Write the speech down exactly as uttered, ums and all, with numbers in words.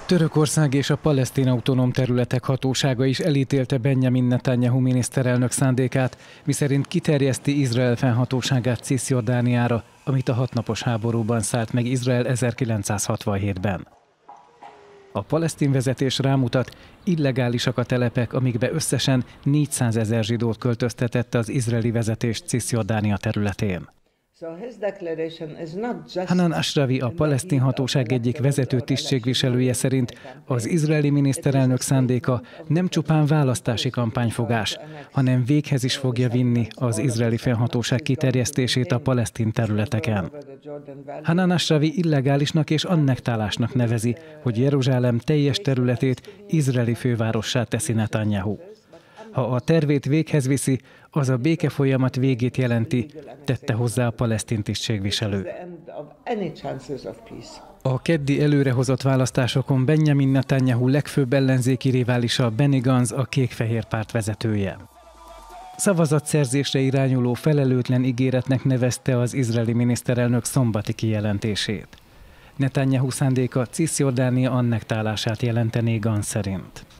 Törökország és a palesztin autonóm területek hatósága is elítélte Benjamin Netanyahu miniszterelnök szándékát, miszerint kiterjeszti Izrael fennhatóságát Ciszjordániára, amit a hatnapos háborúban szállt meg Izrael ezerkilencszázhatvanhétben. A palesztin vezetés rámutat, illegálisak a telepek, amikbe összesen négyszázezer zsidót költöztetett az izraeli vezetés Ciszjordánia területén. Hanan Ashrawi, a palesztin hatóság egyik vezető tisztségviselője szerint az izraeli miniszterelnök szándéka nem csupán választási kampányfogás, hanem véghez is fogja vinni az izraeli fennhatóság kiterjesztését a palesztin területeken. Hanan Ashrawi illegálisnak és annektálásnak nevezi, hogy Jeruzsálem teljes területét izraeli fővárossá teszi Netanyahu. Ha a tervét véghez viszi, az a békefolyamat végét jelenti, tette hozzá a palesztin tisztségviselő. A keddi előrehozott választásokon Benjamin Netanyahu legfőbb ellenzéki riválisa Benny Gantz, a kék-fehér párt vezetője. Szavazatszerzésre irányuló felelőtlen ígéretnek nevezte az izraeli miniszterelnök szombati kijelentését. Netanyahu szándéka Ciszjordánia annektálását jelentené Gantz szerint.